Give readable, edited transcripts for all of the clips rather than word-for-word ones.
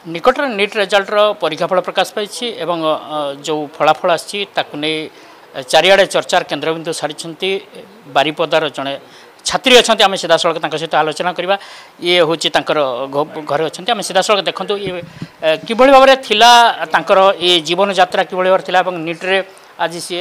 निकट नीट रिजल्टर परीक्षाफल प्रकाश पाई जो फलाफल आसी चारिड़े चर्चार केन्द्रबिंदु सारी बारिपदार जड़े छात्री अच्छा आम सीधा सड़क सहित आलोचना करवा ये हूँ घरे अच्छा आम सीधा सड़क देखूँ ये कि भाव में ये जीवन यात्रा कि भाव में नीट्रे आज सी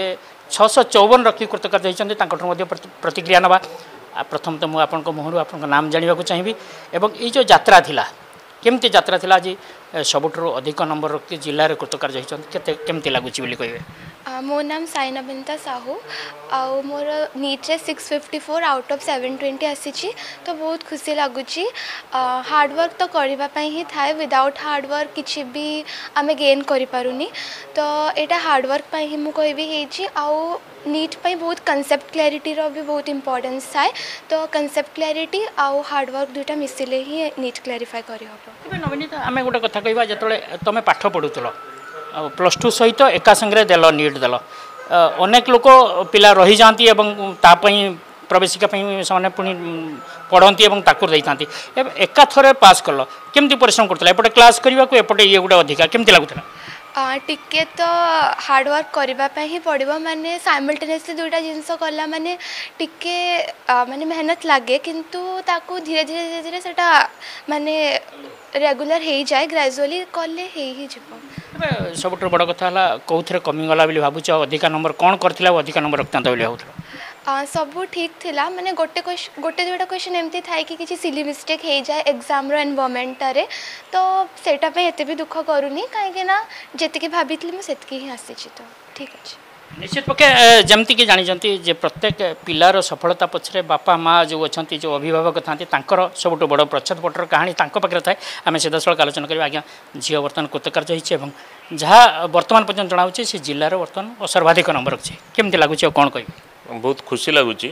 654 रखी कृतकार्य होती प्रतिक्रिया नवा प्रथम तो मुझे मुहर आप नाम जानवा चाहिए और ये जो यात्रा थिला केमती यात्रा थिला आज सबुठु अधिक नंबर रखी जिले में कृतकार्य होती केमती लगुच कहे मो नाम साइनबिंता साहू आउ मोर नीट रे 654 आउट ऑफ 720 आसी तो बहुत खुशी लगुच हार्डवर्क तो करने ही थाए विदाउट हार्डवर्क किसी भी आमे गेन करि पारुनी तो यहाँ हार्डवर्क ही मुझे आउ नीट पाई बहुत कॉन्सेप्ट क्लैरिटी रो भी बहुत इंपोर्टेंस थाए तो कॉन्सेप्ट क्लैरिटी आउ हार्डवर्क दुईटा मिसिले ही नीट क्लैरिफाई करि हबो। नवनीत आम गोटे कथा कहवा जो तुम पाठ पढ़ुल प्लस टू सहित एका संगे देल नीट देल अनेक लोक पिला रही जाती प्रवेशिका से पुणी पढ़ती और ताकू देती एका थरे पास कल केमती परिश्रम करते एपटे क्लास करने को एपटे ये गोटे अधिका केमती लगुला टिके तो हार्डवर्क करने ही पड़ो माने साइमल्टेनियसली दुईटा जिनस कला माने टिके माने मेहनत लगे किंतु ताकू धीरे धीरे धीरे धीरे सेटा माने रेगुलर हो जाए ग्रेजुअली कले ही जीव। सब बड़ कथा कौन कमिगला भावुच अधिका नंबर कौन कर अधिका नंबर रखता हो सब ठीक थिला माने गोटे दुईटा क्वेश्चन एमती थाए कि किसी सिली मिस्टेक हो जाए एग्जाम रो एनवायरनमेंट रे तो सेटा पे एते भी दुख करूनी कहीं ना जेतिकी भाभी मुझे ही आसी तो ठीक अच्छे। निश्चित पक्षे जमती कि जानते जे प्रत्येक पिलार सफलता पछरे बापा माँ जो अच्छा जो अभिभावक था सब बड़ प्रच्छदपटर कहानी पाखे थाए आम सीधा सड़क आलोचना करें आज्ञा झील बर्तमान कृतकार्य हो जहाँ बर्तमान पर्यटन जनाऊे से जिलार बर्तमान सर्वाधिक नंबर रखी केमती लगुच कौन कह बहुत खुशी लगुच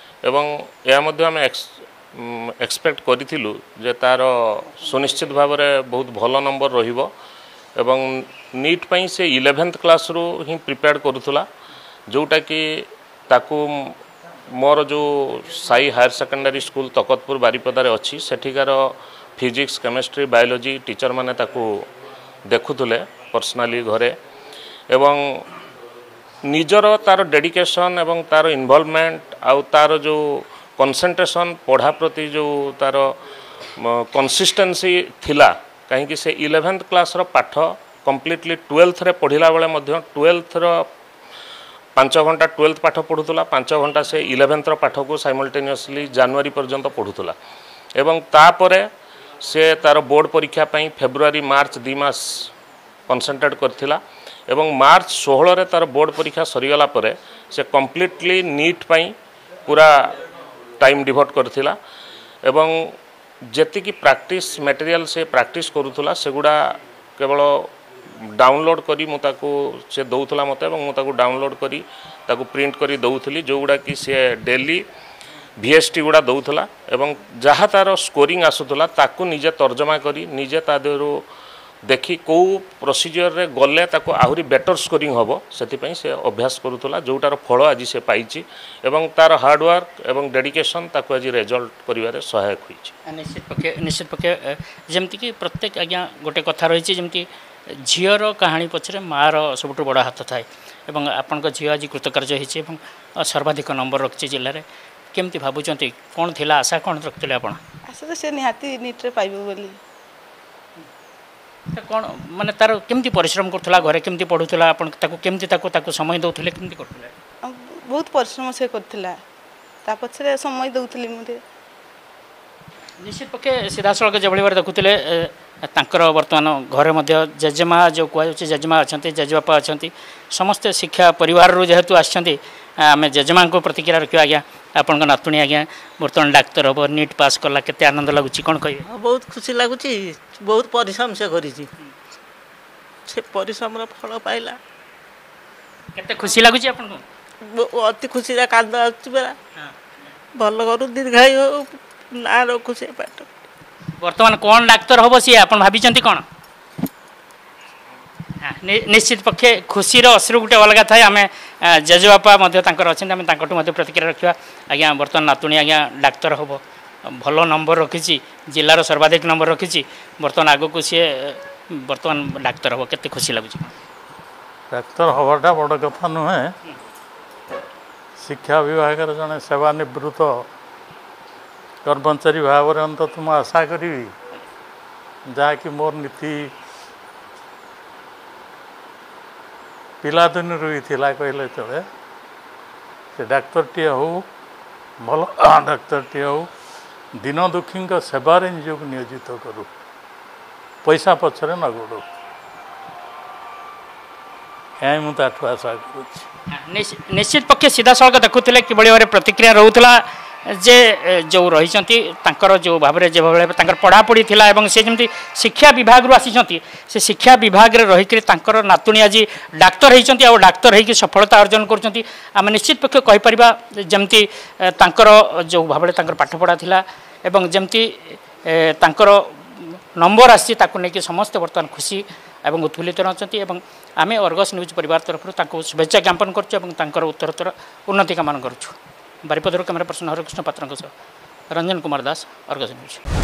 आम एक्सपेक्ट करूँ जे तार सुनिश्चित भाव में बहुत भल नंबर रहिबो एवं नीट पई से 11th क्लास रू ही प्रिपेयर करूला जोटा कि ताकू मोर जो Sai higher secondary school Takatpur बारिपदार अच्छी सेठिकार फिजिक्स केमिस्ट्री बायोलॉजी टीचर माने ताकू देखुले पर्सनाली घरे एवं निजर तार डेडिकेशन एवं तार इन्वॉल्वमेंट आउ तार जो कंसंट्रेशन पढ़ा प्रति जो तार कंसिस्टेंसी थिला कहीं से 11th क्लास रो पाठ कम्प्लीटली 12th रे पढ़िला बेले 12th रो 5 घंटा 12th पाठ पढ़ुला 5 घंटा से 11th रो पाठ को साइमल्टेनियसली जनवरी पर्यंत पढ़ुला एवं तापरे से तार बोर्ड परीक्षा पई फेब्रुआरी मार्च 2 मास कंसंट्रेट करथिला एवं मार्च 16 रे तार बोर्ड परीक्षा सरीगला परे से कम्प्लीटली नीट पई पूरा टाइम डिवोट करथिला एवं जेतिकी प्रैक्टिस मटेरियल से प्रैक्टिस करूला सेगुड़ा केवल डाउनलोड करी मुताको से दौला मत मुझे डाउनलोड करी ताको प्रिंट करी दौली जो गुड़ा कि सी डेली VST गुड़ा दौला एवं जहाँ तार स्कोरिंग आसूला ताको निजे तर्जमा करी निजे ता देहरु देखी कौ प्रोसीजर रे गले ताको आहुरी बेटर स्कोरिंग हम से अभ्यास करूला जोटार फल आज से पाई एवं तार हार्डवर्क एवं डेडिकेशन ताको आज रिजल्ट करिवारे सहायक होई। निश्चित पक्षे जमती कि प्रत्येक आज्ञा गोटे कथा रही जमती झीर कहानी पछरे मार सब बड़ हाथ थाए एवं आपण झी आज कृतकार्य हो सर्वाधिक नंबर रखी जिले में केमती भावुं कौन थी आशा कौन रखते आप आशा तो से निहाती नीट रे पाइबो बोली कौन माने तार केमती परिश्रम करथला घरे केमती पढ़ुला आपण ताको केमती ताको समय दउथले केमती करथले बहुत परिश्रम से करथला ता पछरे समय दउथली मुझे निश्चित पक्षे सीधा सड़क जो भाव देखुले तांकर वर्तमान घरे मध्य जेजेमा जो कह जेजेमा अच्छा जेजेबापा अच्छा समस्ते शिक्षा परिवार जेहेतु आम जेजेमा को प्रतिक्रिया रखा आज्ञा आपण नातुणी आज्ञा बर्तमान डाक्तर हम नीट पास कला केते आनंद लगुच कौन कह बहुत खुशी लगुच बहुत परिश्रम से करी से परिश्रम फल पाइला केते खुशी लगुच आपन अति खुशी कांद आरा भल करू दीर्घायु हो ना रखु से पाठ वर्तमान कौन डाक्तर हम सी आप भाई कौन निश्चित पक्षे खुशीर अश्रु गोटे अलग थाए आम जेजेबापा अच्छे प्रतिक्रिया रखा आज्ञा बर्तमान नातुणी आज्ञा डाक्तर हम भल नंबर रखी जिलार सर्वाधिक नंबर रखी बर्तमान आग को सी बर्तमान डाक्तर हम केते खुशी लगुच डाक्तर हवाटा बड़ कथा नुहे शिक्षा विभाग जड़े सेवानिवृत्त कर्मचारी भाव में अंत तुम आशा करी जहाँकि मोर नीति पिलादिन ही कहले चले से डाक्तर टी हो भल डाक्तर टी हो दिन दुखी सेवार निजक नियोजित करूँ पैसा पछरे न गोड़ या मुझे आशा करुँच निश्चित पक्षे सीधा सड़क देखुले कि भाव में प्रतिक्रिया रोला जे जो रही जो भाव में जो भाव पढ़ापढ़ी थी से जमी शिक्षा विभाग रू आसी से शिक्षा विभाग में रहीकि नातुणी आज डाक्तर होती आ डाक्तर होगी सफलता अर्जन कर निश्चित पक्ष कहीपर जमती जो भाव में पाठपढ़ा था जमती नंबर आसी समस्त बर्तमान खुशी एवं उत्फुल्लित रही आम अर्गस न्यूज परिवार तरफ शुभेच्छा ज्ञापन कर उत्तरोत्तर उन्नति कामना करुँ बारिपदार camera person Harekrishna Patra Ranjan Kumar Das Argus news.